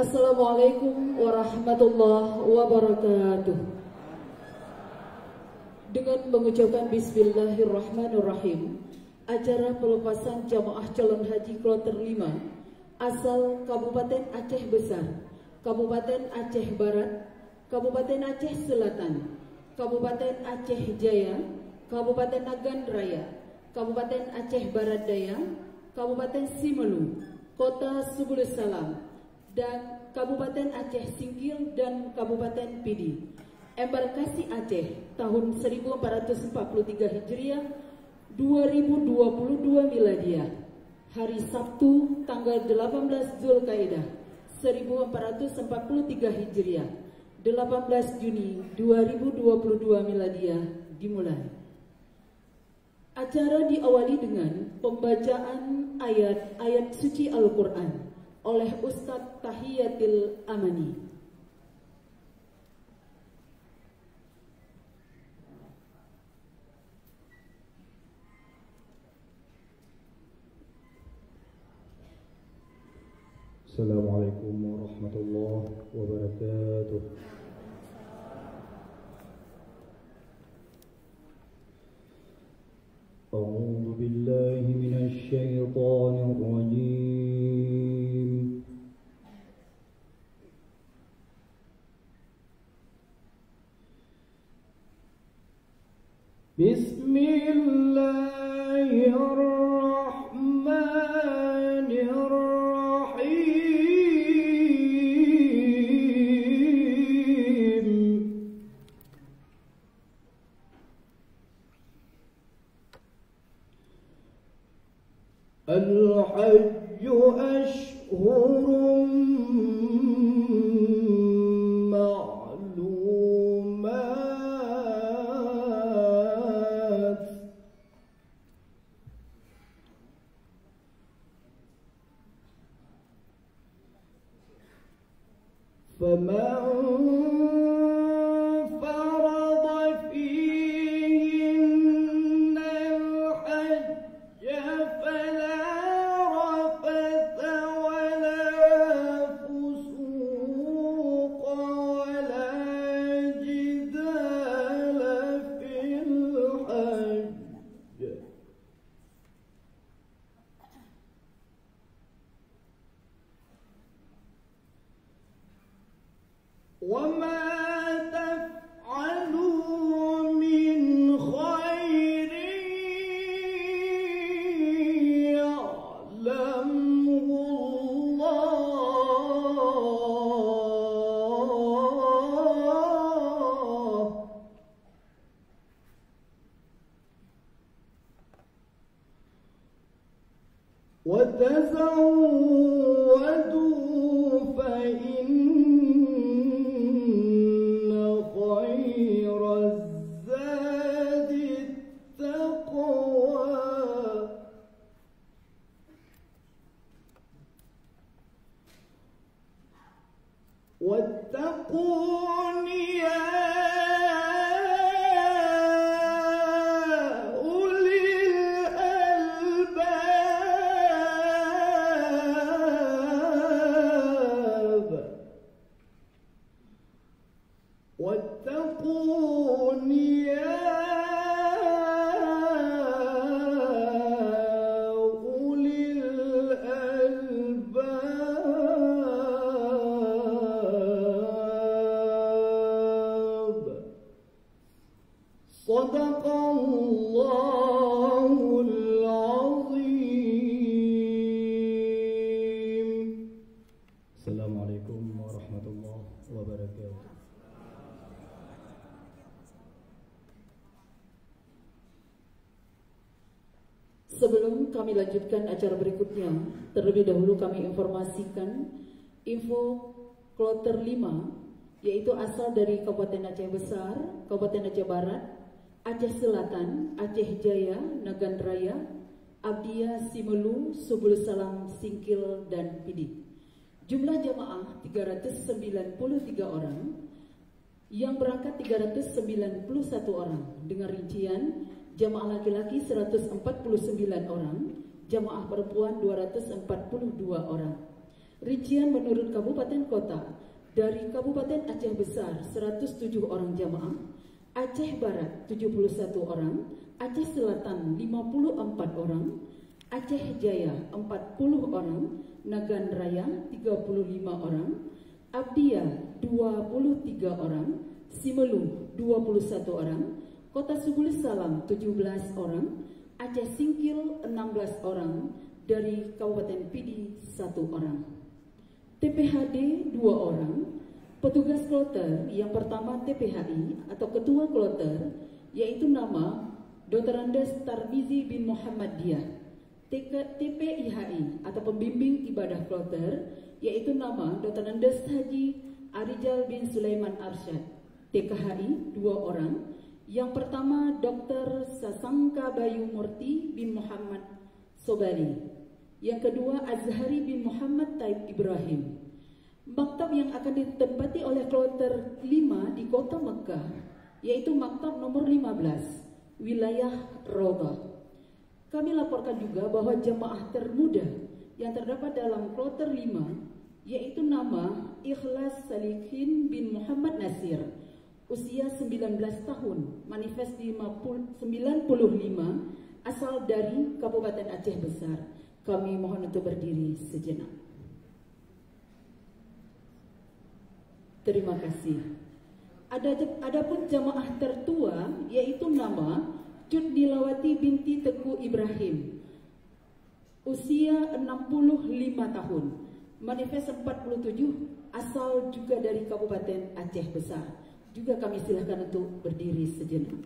Assalamualaikum warahmatullahi wabarakatuh. Dengan mengucapkan Bismillahirrahmanirrahim, acara pelepasan jamaah calon haji kloter 5 asal Kabupaten Aceh Besar, Kabupaten Aceh Barat, Kabupaten Aceh Selatan, Kabupaten Aceh Jaya, Kabupaten Nagan Raya, Kabupaten Aceh Barat Daya, Kabupaten Simelu, Kota Subul Salam, dan Kabupaten Aceh Singkil dan Kabupaten Pidi, embarkasi Aceh tahun 1443 Hijriah 2022 Miladiah, hari Sabtu tanggal 18 Zulkaidah 1443 Hijriah 18 Juni 2022 Miladiah dimulai. Acara diawali dengan pembacaan ayat-ayat suci Al-Quran oleh Ustadz Tahiyatil Amani. Assalamualaikum warahmatullahi wabarakatuh. A'udzu billahi minasy syaithanir rajim. Bismillahirrahmanirrahim. Al-hajju ashhurun ma'lumat. فمن فرض فيهن الحج فلا رفث ولا فسوق ولا جدال في الحج. وما تفعلوا من خير يعلمه الله وتزودوا فإن خير الزاد التقوى واتقون يا أولي الألباب واتقون يا أولي الألباب. صدق الله العظيم. Assalamualaikum warahmatullahi wabarakatuh. Sebelum kami lanjutkan acara berikutnya, terlebih dahulu kami informasikan info kloter 5, yaitu asal dari Kabupaten Aceh Besar, Kabupaten Aceh Barat, Aceh Selatan, Aceh Jaya, Nagan Raya, Abdiya, Simelu, Subul Salam, Singkil, dan Pidi. Jumlah jamaah 393 orang, yang berangkat 391 orang, dengan rincian jamaah laki-laki 149 orang, jamaah perempuan 242 orang. Rincian menurut kabupaten kota, dari Kabupaten Aceh Besar 107 orang jamaah, Aceh Barat 71 orang, Aceh Selatan 54 orang, Aceh Jaya 40 orang, Nagan Raya 35 orang, Abdia 23 orang, Simelu 21 orang, Kota Subul Salam 17 orang, Aceh Singkil 16 orang, dari Kabupaten Pidi 1 orang. TPHD 2 orang, petugas kloter yang pertama TPHI atau ketua kloter yaitu nama Dr. Andes Tarmizi bin Muhammadiyah. TPIHI atau pembimbing ibadah kloter yaitu nama Dr. Andes Haji Arijal bin Sulaiman Arsyad. TKHI 2 orang, yang pertama Dr. Sasangka Bayu Murti bin Muhammad Sobari, yang kedua Azhari bin Muhammad Taib Ibrahim. Maktab yang akan ditempati oleh kloter 5 di kota Mekah yaitu maktab nomor 15, wilayah Rawdah. Kami laporkan juga bahwa jemaah termuda yang terdapat dalam kloter 5 yaitu nama Ikhlas Salihin bin Muhammad Nasir, usia 19 tahun, manifest 95, asal dari Kabupaten Aceh Besar. Kami mohon untuk berdiri sejenak. Terima kasih. Adapun jamaah tertua yaitu nama Cut Dilawati binti Teguh Ibrahim, usia 65 tahun, manifest 47, asal juga dari Kabupaten Aceh Besar. Juga kami silakan untuk berdiri sejenak.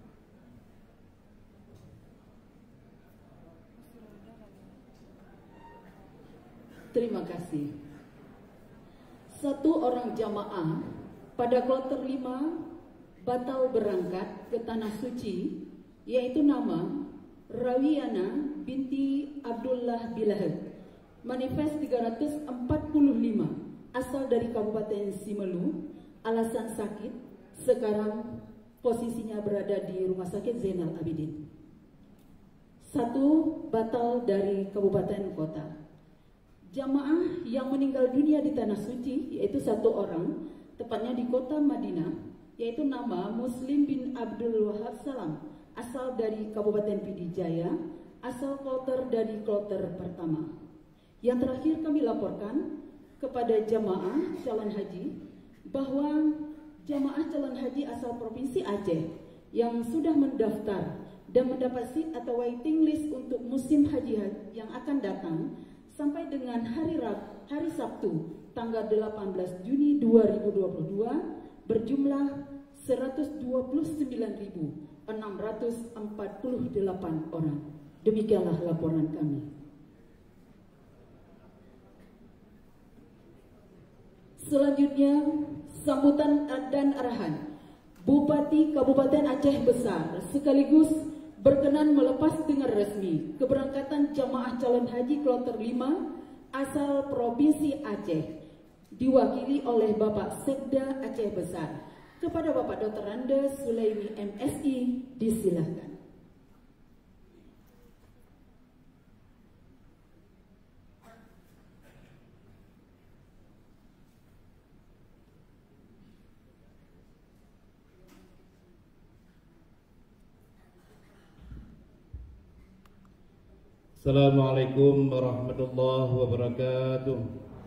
Terima kasih. 1 orang jamaah pada kloter 5 batal berangkat ke Tanah Suci yaitu nama Rawiana binti Abdullah Bilahad, manifest 345, asal dari Kabupaten Simelu, alasan sakit, sekarang posisinya berada di Rumah Sakit Zainal Abidin. 1 batal dari kabupaten kota. Jamaah yang meninggal dunia di Tanah Suci yaitu 1 orang, tepatnya di kota Madinah, yaitu nama Muslim bin Abdul Wahab Salam, asal dari Kabupaten Pidi Jaya, asal kloter dari kloter pertama. Yang terakhir kami laporkan kepada jamaah calon haji bahwa jamaah calon haji asal Provinsi Aceh yang sudah mendaftar dan mendapat seat atau waiting list untuk musim haji yang akan datang sampai dengan hari Sabtu tanggal 18 Juni 2022 berjumlah 129.648 orang. Demikianlah laporan kami. Selanjutnya, sambutan dan arahan Bupati Kabupaten Aceh Besar sekaligus berkenan melepas dengan resmi keberangkatan jamaah calon haji kloter 5 asal Provinsi Aceh diwakili oleh Bapak Sekda Aceh Besar. Kepada Bapak Dr. Andes Sulaimi MSI disilahkan. Assalamualaikum warahmatullahi wabarakatuh.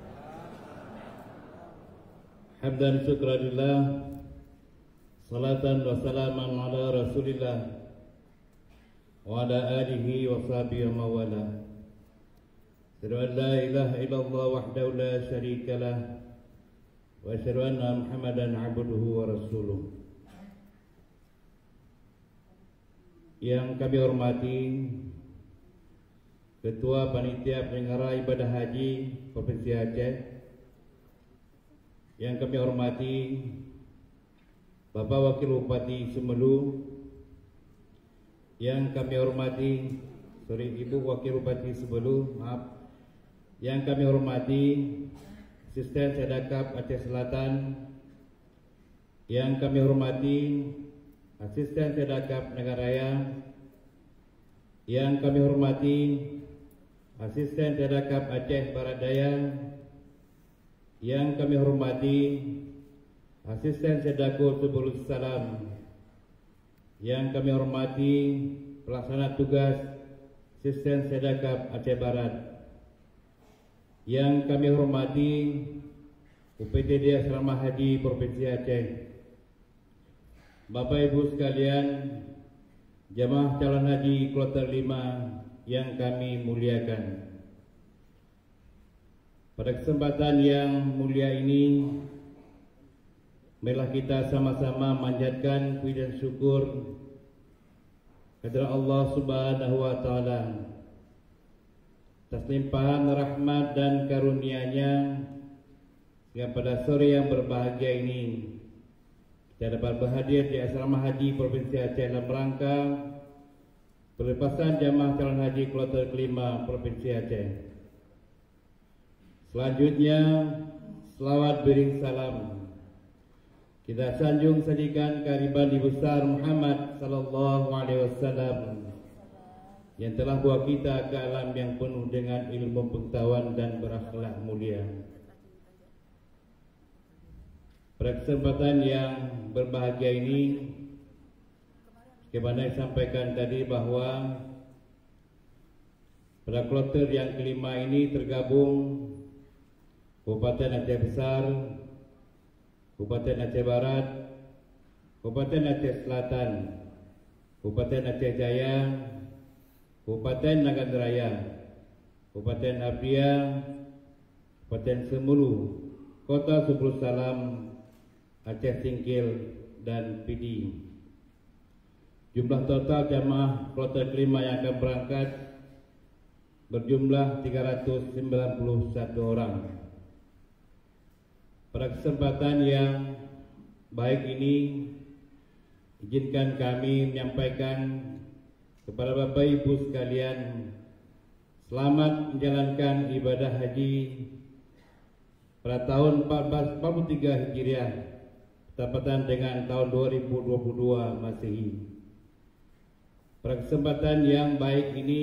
Hamdan syukranillah, salatan wa salaman ala rasulillah wa ala alihi wa sahbihi wa mawala. Asyhadu an la ilaha illallah wahdahu la syarika lah wa asyhadu anna Muhammadan abduhu wa rasuluh. Yang kami hormati Ketua Panitia Penyelenggara Ibadah Haji Provinsi Aceh, yang kami hormati Bapak Wakil Bupati Simelu, yang kami hormati Ibu Wakil Bupati Simelu, yang kami hormati Asisten Sedakap Aceh Selatan, yang kami hormati Asisten Sedakap Nagaraya, yang kami hormati Asisten Sedakap Aceh Barat Daya, yang kami hormati Asisten Sedako Subulus Salam, yang kami hormati Pelaksana Tugas Asisten Sedakap Aceh Barat, yang kami hormati UPTD Asrama Haji Provinsi Aceh, Bapak Ibu sekalian, jamaah calon haji kloter 5 yang kami muliakan. Pada kesempatan yang mulia ini, marilah kita sama-sama manjatkan puji dan syukur kepada Allah Subhanahu wa taala atas limpahan rahmat dan karunia-Nya, sehingga pada sore yang berbahagia ini kita dapat berhadir di Asrama Haji Provinsi Aceh dalam rangka pelepasan jamaah calon haji kloter kelima Provinsi Aceh. Selanjutnya, selawat bering salam kita sanjung sajikan kehadiran Nabi besar Muhammad sallallahu alaihi wasallam yang telah bawa kita ke alam yang penuh dengan ilmu pengetahuan dan berakhlak mulia. Pada kesempatan yang berbahagia ini, sebagaimana disampaikan tadi bahwa pada kloter yang kelima ini tergabung Kabupaten Aceh Besar, Kabupaten Aceh Barat, Kabupaten Aceh Selatan, Kabupaten Aceh Jaya, Kabupaten Nagan Raya, Kabupaten Abdia, Kabupaten Semulu, Kota Subulus Salam, Aceh Singkil, dan Pidi. Jumlah total jamaah kloter kelima yang akan berangkat berjumlah 391 orang. Pada kesempatan yang baik ini, izinkan kami menyampaikan kepada Bapak Ibu sekalian, selamat menjalankan ibadah haji pada tahun 1443 Hijriah, bertepatan dengan tahun 2022 Masehi. Pada kesempatan yang baik ini,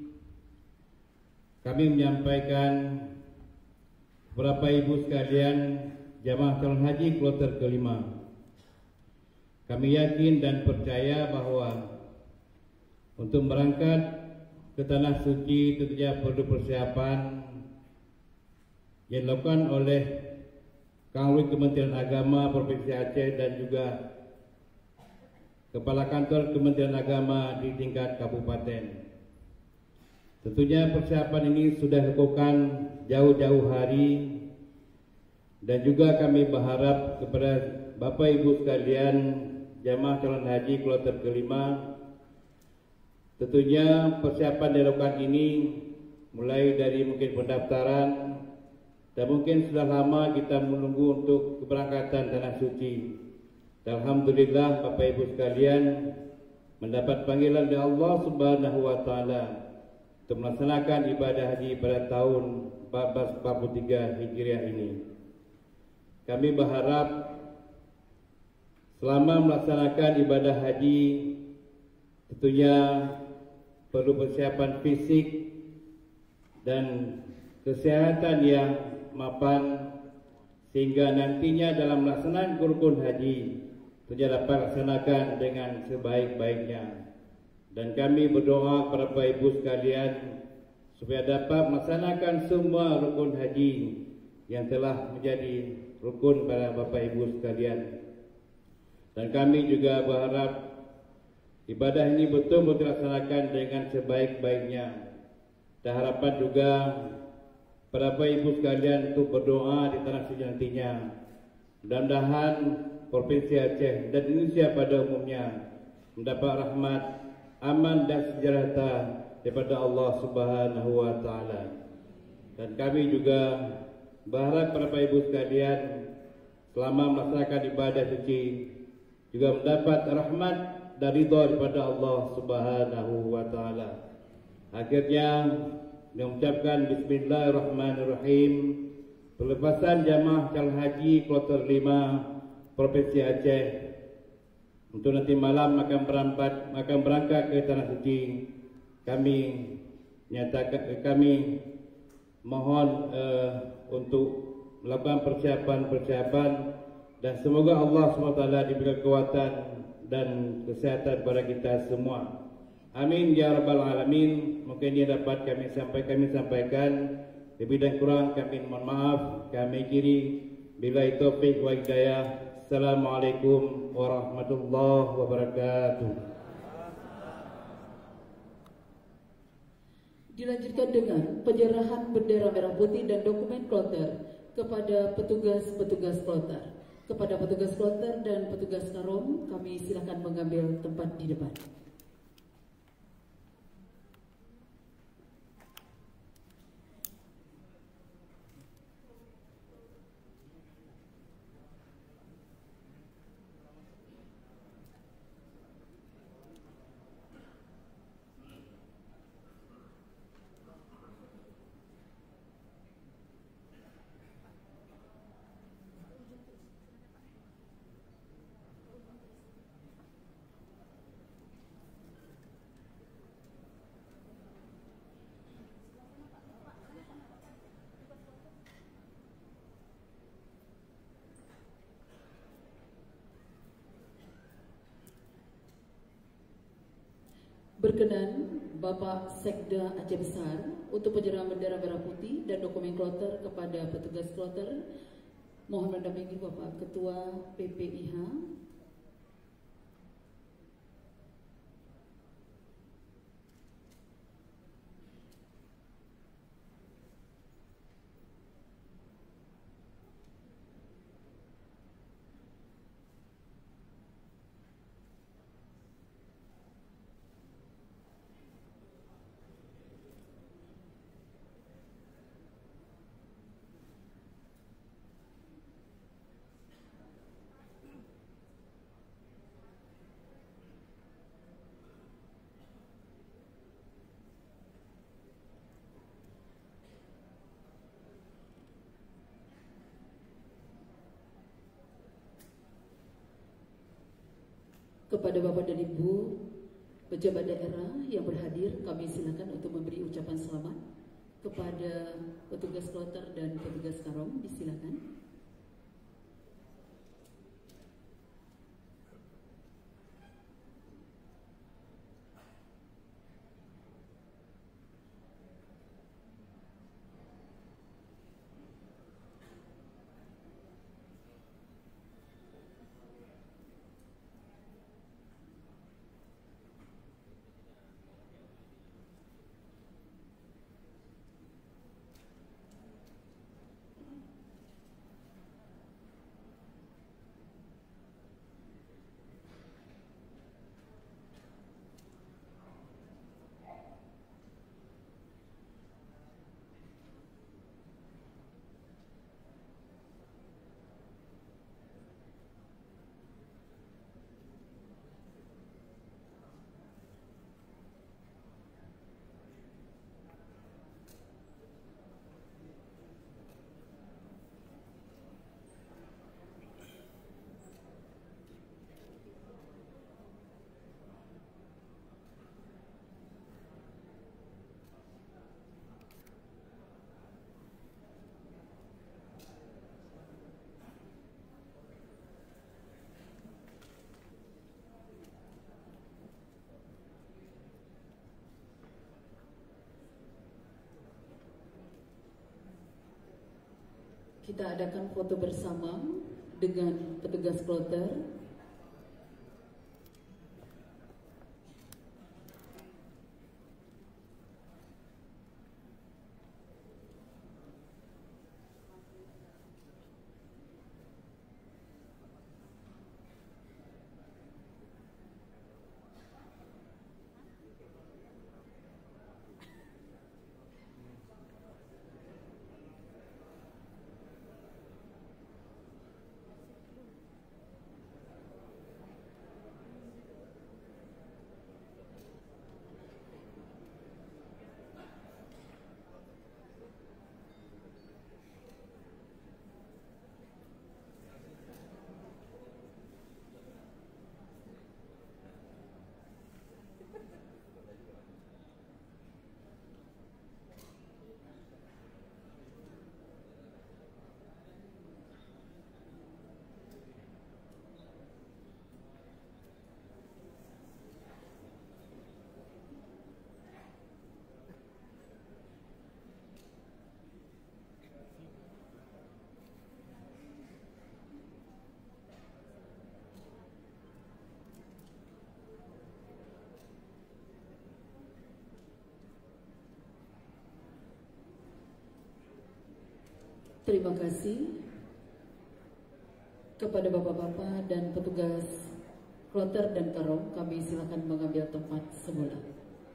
kami menyampaikan kepada Bapak Ibu sekalian, jamaah calon haji kloter kelima, kami yakin dan percaya bahwa untuk berangkat ke Tanah Suci tentunya perlu persiapan yang dilakukan oleh Kanwil Kementerian Agama Provinsi Aceh dan juga Kepala Kantor Kementerian Agama di tingkat kabupaten. Tentunya persiapan ini sudah dilakukan jauh-jauh hari, dan juga kami berharap kepada Bapak Ibu sekalian jamaah calon haji kloter kelima, tentunya persiapan dilakukan ini mulai dari mungkin pendaftaran, dan mungkin sudah lama kita menunggu untuk keberangkatan Tanah Suci. Dan alhamdulillah Bapak Ibu sekalian mendapat panggilan dari Allah Subhanahu wa taala untuk melaksanakan ibadah haji pada tahun 1443 Hijriah ini. Kami berharap selama melaksanakan ibadah haji tentunya perlu persiapan fisik dan kesehatan yang mapan, sehingga nantinya dalam melaksanakan rukun haji tentunya dapat laksanakan dengan sebaik-baiknya. Dan kami berdoa kepada Bapak Ibu sekalian supaya dapat melaksanakan semua rukun haji yang telah menjadi rukun pada Bapak Ibu sekalian. Dan kami juga berharap ibadah ini betul-betul dilaksanakan dengan sebaik-baiknya. Dan harapan juga pada Bapak Ibu sekalian untuk berdoa di Tanah Suci nantinya. Mudah-mudahan Provinsi Aceh dan Indonesia pada umumnya mendapat rahmat, aman dan sejahtera daripada Allah Subhanahu wa taala. Dan kami juga berharap para Bapak Ibu sekalian selama melaksanakan ibadah suci juga mendapat rahmat dan ridha daripada Allah Subhanahu wa taala. Akhirnya mengucapkan bismillahirrahmanirrahim, pelepasan jamaah calon haji kloter 5 Provinsi Aceh untuk nanti malam akan berangkat ke Tanah Suci. Kami nyatakan, kami mohon untuk melakukan persiapan-persiapan, dan semoga Allah SWT diberi kekuatan dan kesehatan kepada kita semua. Amin ya rabbal alamin. Mungkin dia dapat kami sampaikan. Lebih dan kurang kami mohon maaf. Kami kiri billahi taufik wa hidayah. Assalamualaikum warahmatullahi wabarakatuh. Dilanjutkan dengan penyerahan bendera merah putih dan dokumen kloter kepada petugas-petugas kloter. Kepada petugas kloter dan petugas karom, kami silakan mengambil tempat di depan. Berkenan Bapak Sekda Aceh Besar untuk penyerahan bendera merah putih dan dokumen kloter kepada petugas kloter. Mohon mendampingi Bapak Ketua PPIH. Kepada Bapak dan Ibu pejabat daerah yang berhadir, kami silakan untuk memberi ucapan selamat. Kepada petugas kloter dan petugas karom, disilakan. Kita adakan foto bersama dengan petugas kloter. Terima kasih kepada bapak-bapak dan petugas kloter dan karong. Kami silakan mengambil tempat semula.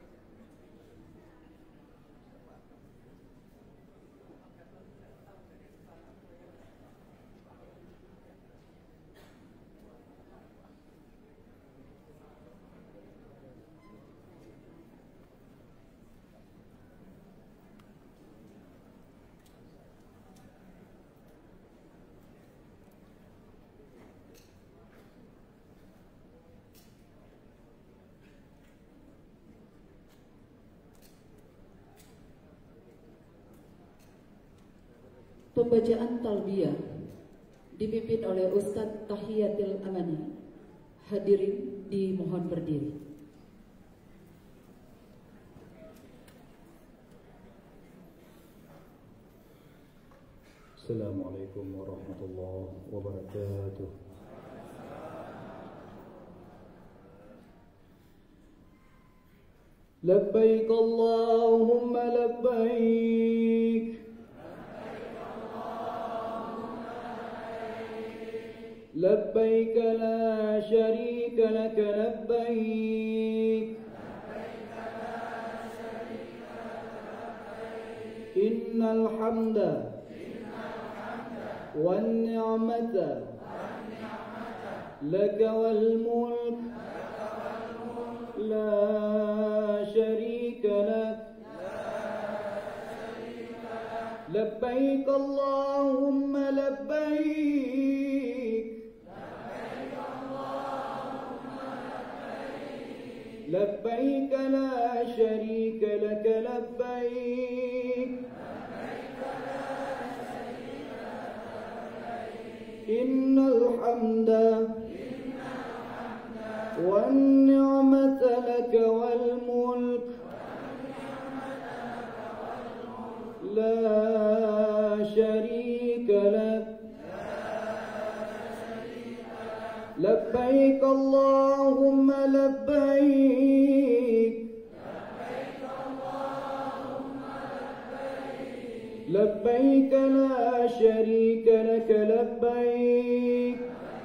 Pembacaan talbiyah dipimpin oleh Ustadz Tahiyatul Amani. Hadirin dimohon berdiri. Assalamualaikum warahmatullahi wabarakatuh. Labbaik Allahumma labbaik. لبيك لا شريك لك لبيك إن الحمد والنعمة لك والملك لا شريك لك لبيك اللهم لبيك لبيك لا شريك لك لبيك إن الحمد والنعمة لك والملك لا شريك لك لبيك اللهم لبيك لبيك لا شريك لك لبيك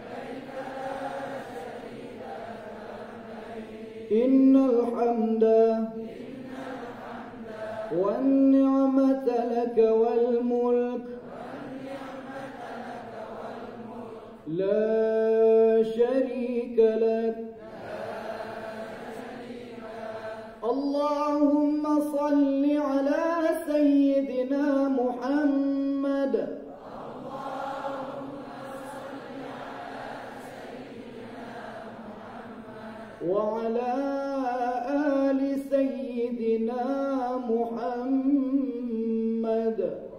إن الحمد والنعمة لك والملك لا شريك لك اللهم صل على سيدنا محمد وعلى آل سيدنا محمد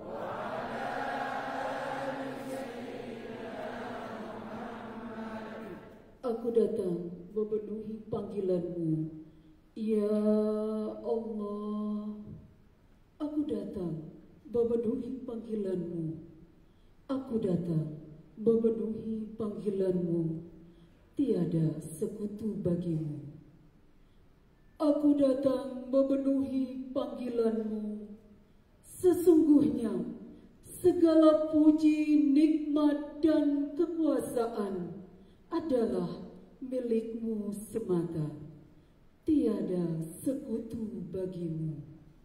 Aku datang memenuhi panggilan-Mu, ya Allah. Aku datang memenuhi panggilan-Mu. Aku datang memenuhi panggilan-Mu. Tiada sekutu bagimu. Aku datang memenuhi panggilan-Mu. Sesungguhnya segala puji, nikmat, dan kekuasaan adalah milik-Mu semata. Tiada sekutu bagimu.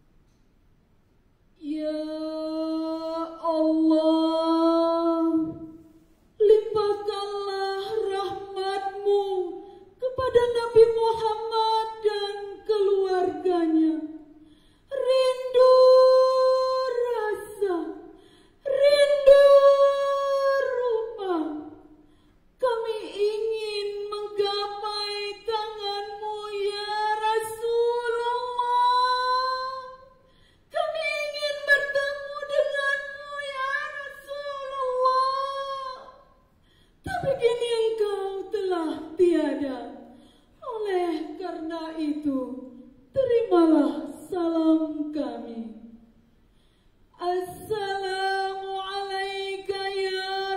Ya Allah, limpahkanlah rahmat-Mu kepada Nabi Muhammad dan keluarganya. Rindu rasa, rindu rumah, kami ingin menggapai tangan-Mu ya Rasulullah. Kami ingin bertemu dengan-Mu ya Rasulullah. Tapi kini Engkau telah tiada. Oleh karena itu, terimalah salam kami. Assalamu alayka ya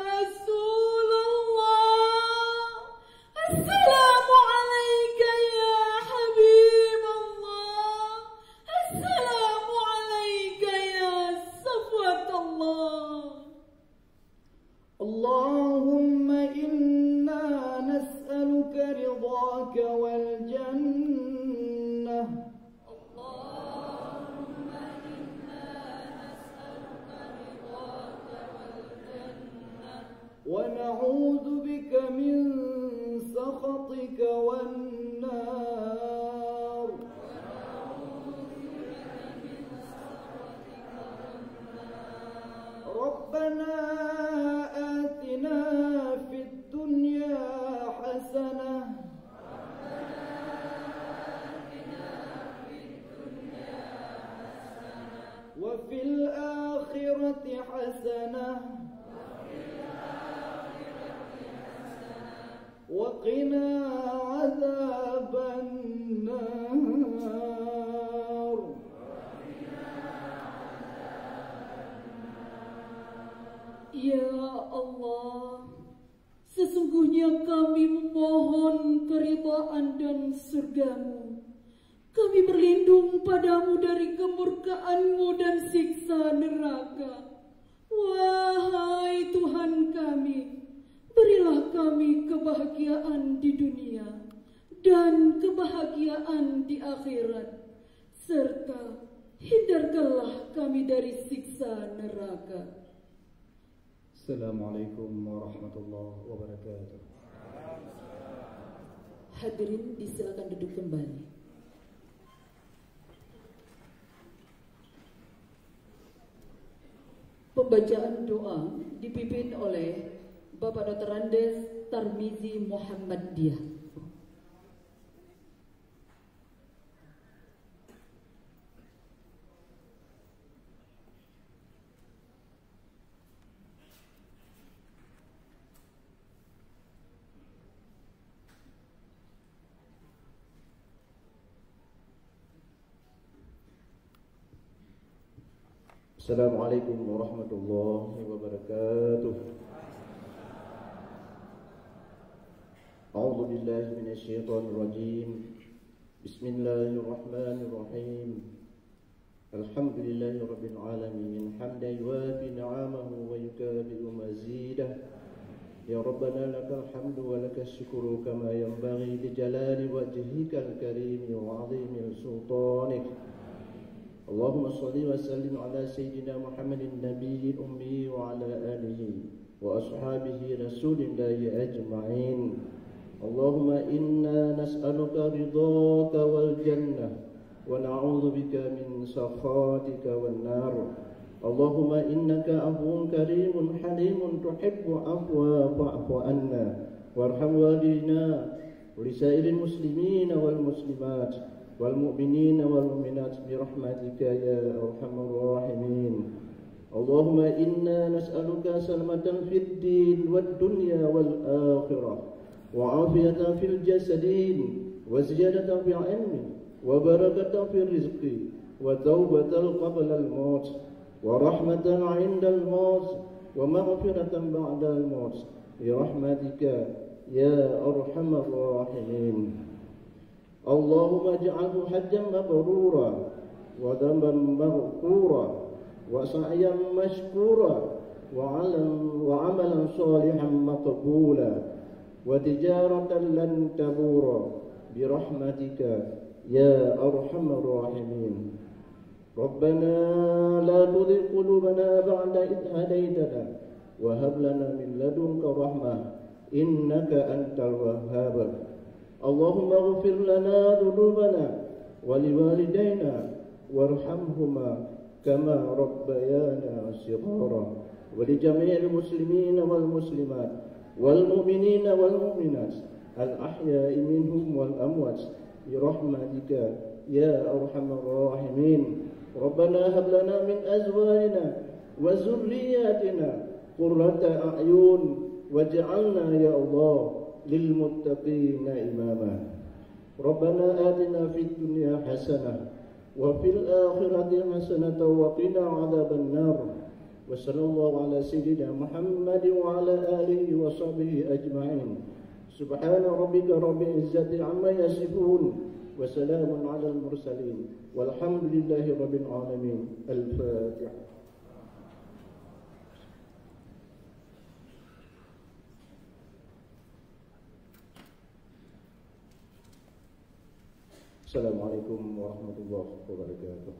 Rasulullah. Assalamu alayka ya Habibullah. Assalamu alayka ya Safwatullah. ونعوذ بك من سخطك والنار ربنا آتنا في الدنيا حسنة وفي الآخرة حسنة وقنا عذاب النار. Ya Allah, sesungguhnya kami memohon keridhaan dan surga-Mu. Kami berlindung padamu dari kemurkaan-Mu dan siksa neraka. Wahai Tuhan kami, berilah kami kebahagiaan di dunia dan kebahagiaan di akhirat, serta hindarkanlah kami dari siksa neraka. Assalamualaikum warahmatullahi wabarakatuh. Hadirin disilakan duduk kembali. Pembacaan doa dipimpin oleh Bapak Dr. Andes Tarmizi Muhammadiyah. Assalamualaikum warahmatullahi wabarakatuh. A'udzu billahi minasy syaithanir rajim. Bismillahirrahmanirrahim. Alhamdulillahi rabbil alamin. Hamdan yuwafi ni'amahu wa yukafi'u mazidah. Ya Rabbana lakal hamdu wa lakas syukru kama yanbaghi li jalali wajhikal karim wa 'azimi sultanik. اللهم صل وسلم على سيدنا محمد النبي الأمي وعلى آله وأصحابه رسول الله أجمعين. اللهم إنا نسألك رضاك والجنة ونعوذ بك من سخطك والنار. اللهم إنك عفو كريم حليم تحب عفوا فاعف عنا وارحم والدينا ولسائر المسلمين والمسلمات والمؤمنين والمؤمنات برحمتك يا أرحم الراحمين. اللهم إنا نسألك سلامة في الدين والدنيا والآخرة وعافية في الجسدين وزيادة في العلم وبركة في الرزق وتوبة قبل الموت ورحمة عند الموت ومغفرة بعد الموت برحمتك يا أرحم الراحمين. اللهم اجعله حجا مبرورا وذنبا مغفورا وسعيا مشكورا وعملا صالحا مقبولا وتجارة لن تبورا برحمتك يا أرحم الراحمين. ربنا لا تزغ قلوبنا بعد إذ هديتنا وهب لنا من لدنك رحمة إنك أنت الوهاب. اللهم اغفر لنا ذنوبنا ولوالدينا وارحمهما كما ربيانا صغارا ولجميع المسلمين والمسلمات والمؤمنين والمؤمنات الأحياء منهم والأموات برحمتك يا أرحم الراحمين. ربنا هب لنا من أزواجنا وذرياتنا قرة أعين واجعلنا يا الله للمتقين إماما. ربنا آتنا في الدنيا حسنة وفي الآخرة حسنة وقنا عذاب النار. وصلى الله على سيدنا محمد وعلى آله وصحبه أجمعين. سبحان ربك رب العزة عما يصفون وسلام على المرسلين والحمد لله رب العالمين. الفاتحة. Assalamualaikum warahmatullahi wabarakatuh.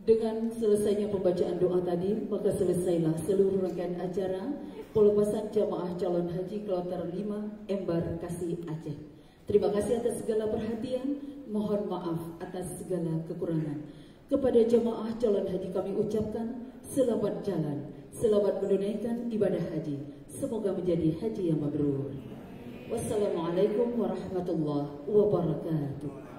Dengan selesainya pembacaan doa tadi, maka selesailah seluruh rangkaian acara pelepasan jamaah calon haji kloter 5 Embarkasi Aceh. Terima kasih atas segala perhatian, mohon maaf atas segala kekurangan. Kepada jamaah calon haji kami ucapkan selamat jalan, selamat menunaikan ibadah haji. Semoga menjadi haji yang mabrur. Wassalamualaikum warahmatullahi wabarakatuh.